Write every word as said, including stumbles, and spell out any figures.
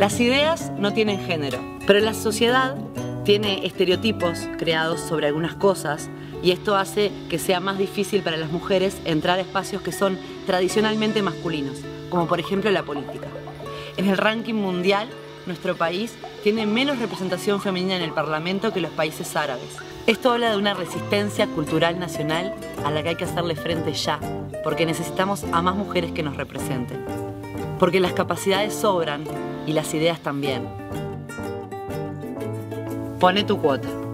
Las ideas no tienen género, pero la sociedad tiene estereotipos creados sobre algunas cosas y esto hace que sea más difícil para las mujeres entrar a espacios que son tradicionalmente masculinos, como por ejemplo la política. En el ranking mundial, nuestro país tiene menos representación femenina en el Parlamento que los países árabes. Esto habla de una resistencia cultural nacional a la que hay que hacerle frente ya, porque necesitamos a más mujeres que nos representen. Porque las capacidades sobran y las ideas también. Pone tu cuota.